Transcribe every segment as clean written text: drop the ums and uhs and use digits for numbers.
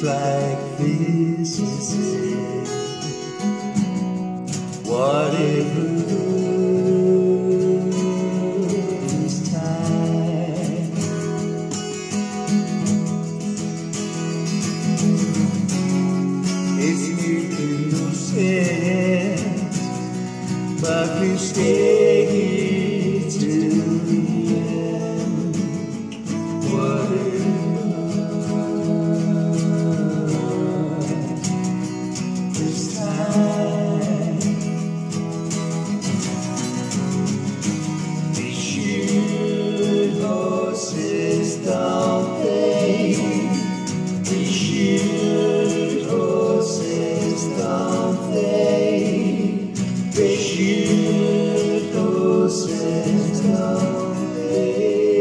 like this instead. Whatever this time, it's making no sense, but we stay here till the end. Whatever this time, they shoot horses, don't they? They shoot horses, don't they? They shoot horses, don't they?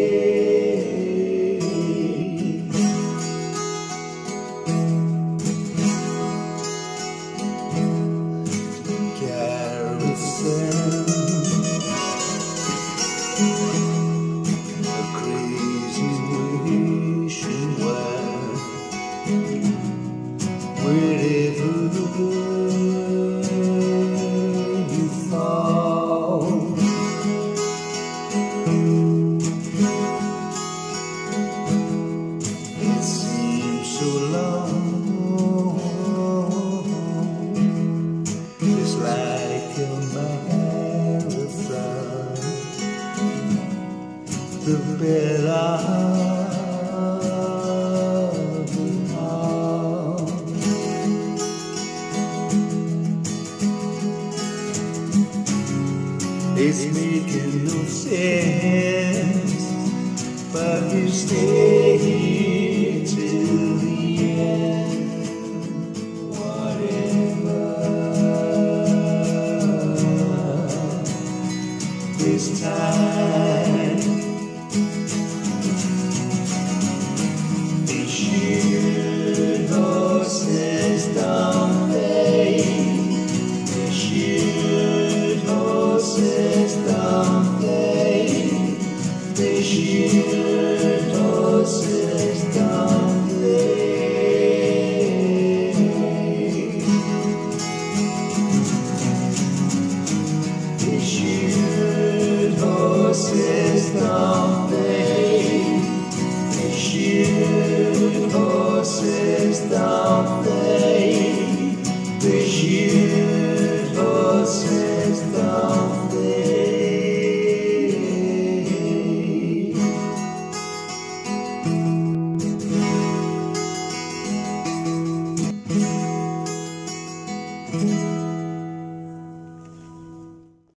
Carousel, a crazy wishing well, wherever you fall, it seems so long, just like a marathon. The better of it all. It's making no sense, but you stay